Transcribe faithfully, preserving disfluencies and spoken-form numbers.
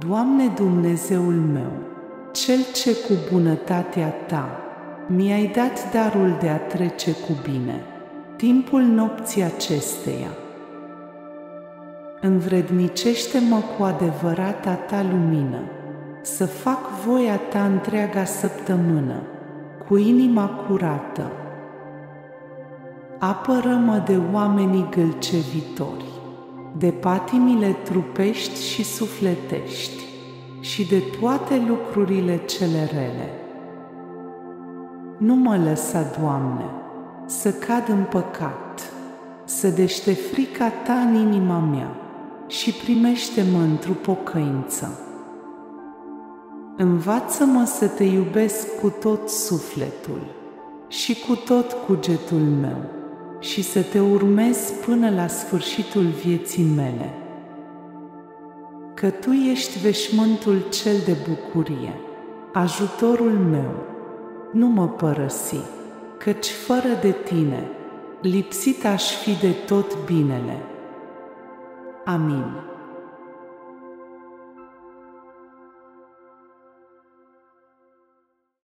Doamne Dumnezeul meu, Cel ce cu bunătatea Ta mi-ai dat darul de a trece cu bine timpul nopții acesteia, învrednicește-mă cu adevărata Ta lumină, să fac voia Ta întreaga săptămână, cu inima curată. Apără-mă de oamenii gâlcevitori, de patimile trupești și sufletești și de toate lucrurile cele rele. Nu mă lăsa, Doamne, să cad în păcat, să dește frica Ta în inima mea și primește-mă într-o pocăință. Învață-mă să Te iubesc cu tot sufletul și cu tot cugetul meu și să Te urmez până la sfârșitul vieții mele. Că Tu ești veșmântul cel de bucurie, ajutorul meu, nu mă părăsi, căci fără de Tine, lipsit aș fi de tot binele. Amin.